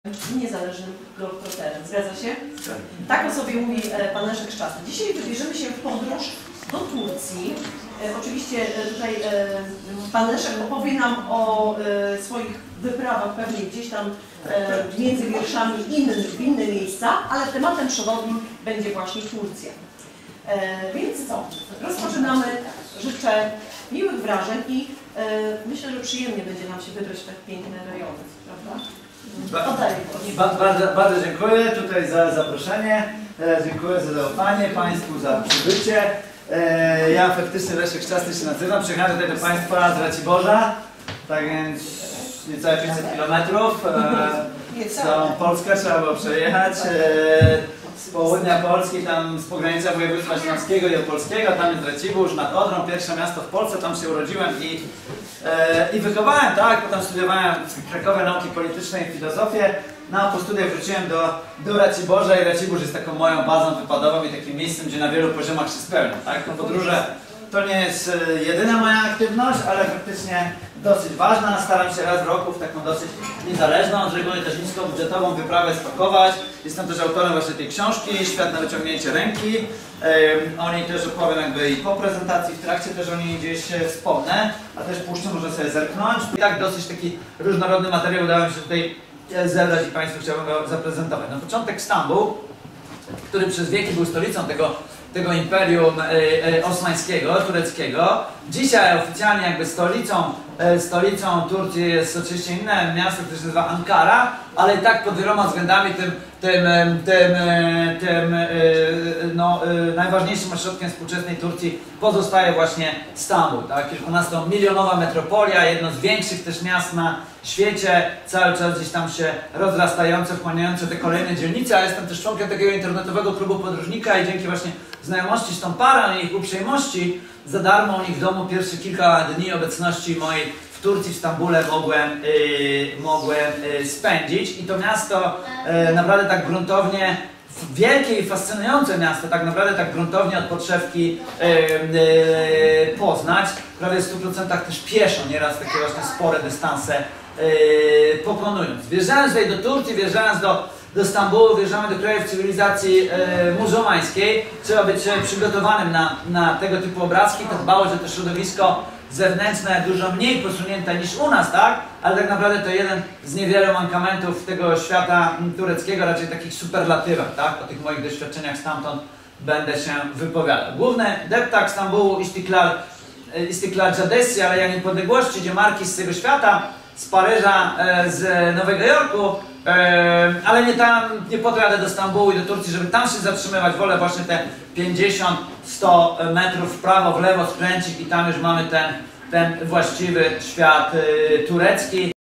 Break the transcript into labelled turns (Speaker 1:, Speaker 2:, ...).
Speaker 1: niezależnym globetrotterem. Zgadza się? Tak o sobie mówi pan Leszek Szczasny. Dzisiaj wybierzemy się w podróż do Turcji. Oczywiście tutaj pan Leszek opowie nam o swoich wyprawach pewnie gdzieś tam między wierszami w inne miejsca, ale tematem przewodnim będzie właśnie Turcja. Więc co? Rozpoczynamy. Życzę miłych wrażeń i myślę, że przyjemnie będzie nam się wybrać w tak piękne rejony, prawda?
Speaker 2: Bardzo dziękuję tutaj za zaproszenie, dziękuję za zaufanie Państwu, za przybycie. Ja faktycznie Leszek Szczasny się nazywam, przyjechałem tutaj do Państwa z Raciborza, tak więc niecałe 500 km. Całą Polskę trzeba było przejechać. Z południa Polski, tam z pogranicza województwa śląskiego i opolskiego, tam jest Racibórz nad Odrą, pierwsze miasto w Polsce, tam się urodziłem i wychowałem, tak, potem studiowałem w Krakowie nauki polityczne i filozofię. No, po studiach wróciłem do Raciborza i Racibórz jest taką moją bazą wypadową i takim miejscem, gdzie na wielu poziomach się spełniam, tak? No, podróże to nie jest jedyna moja aktywność, ale faktycznie dosyć ważna. Staram się raz w roku w taką dosyć niezależną, z reguły też niskobudżetową wyprawę spakować. Jestem też autorem właśnie tej książki Świat na wyciągnięcie ręki. O niej też opowiem jakby i po prezentacji, w trakcie też o niej gdzieś wspomnę, a też puszczę, można sobie zerknąć. I tak dosyć taki różnorodny materiał udało mi się tutaj zebrać i Państwu chciałbym go zaprezentować. Na początek Stambuł, który przez wieki był stolicą tego imperium osmańskiego, tureckiego. Dzisiaj oficjalnie jakby stolicą Turcji jest oczywiście inne miasto, które się nazywa Ankara, ale i tak pod wieloma względami najważniejszym ośrodkiem współczesnej Turcji pozostaje właśnie Stambuł, tak? Kilkunastomilionowa metropolia, jedno z większych też miast na świecie, cały czas gdzieś tam się rozrastające, wchłaniające te kolejne dzielnice, a jestem też członkiem takiego internetowego klubu podróżnika i dzięki właśnie znajomości z tą parą i ich uprzejmości za darmo u nich w domu pierwsze kilka dni obecności mojej w Turcji, w Stambule mogłem spędzić i to miasto naprawdę tak gruntownie, wielkie i fascynujące miasto, tak naprawdę tak gruntownie od podszewki poznać, prawie w 100% też pieszo, nieraz takie właśnie spore dystanse pokonując. Wjeżdżając tutaj do Turcji, wjeżdżając do Stambułu, wjeżdżamy do krajów cywilizacji muzułmańskiej. Trzeba być przygotowanym na tego typu obrazki, to dbałość o to środowisko zewnętrzne dużo mniej posunięte niż u nas, tak? Ale tak naprawdę to jeden z niewielu mankamentów tego świata tureckiego, raczej takich superlatywach, tak? O tych moich doświadczeniach stamtąd będę się wypowiadał. Główny deptak Stambułu, Istiklal Caddesi, Aleja Niepodległości, gdzie marki z tego świata, z Paryża, z Nowego Jorku, ale nie po to jadę do Stambułu i do Turcji, żeby tam się zatrzymywać. Wolę właśnie te 50-100 metrów w prawo, w lewo skręcić i tam już mamy ten właściwy świat turecki.